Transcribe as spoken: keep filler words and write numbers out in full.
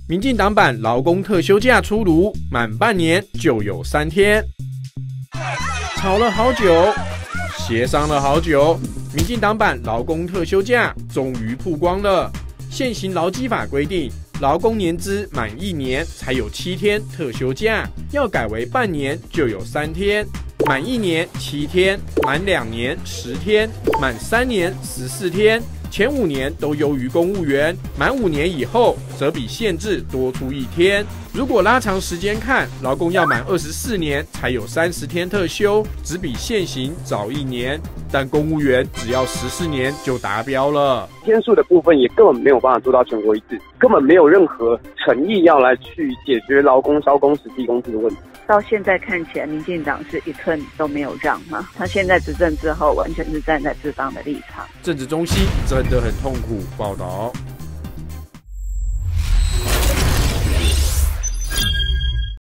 民进党版劳工特休假出炉，满半年就有三天。吵了好久，协商了好久，民进党版劳工特休假终于曝光了。现行劳基法规定，劳工年资满一年才有七天特休假，要改为半年就有三天。满一年七天，满两年十天，满三年十四天。前五年都优于公务员，满五年以后则比限制多出一天。如果拉长时间看，劳工要满二十四年才有三十天特休，只比现行早一年。但公务员只要十四年就达标了。 天数的部分也根本没有办法做到全国一致，根本没有任何诚意要来去解决劳工招工时低工资的问题。 到现在看起来，民进党是一寸都没有让嘛。他现在执政之后，完全是站在资方的立场。 政治中心真的很痛苦。报道。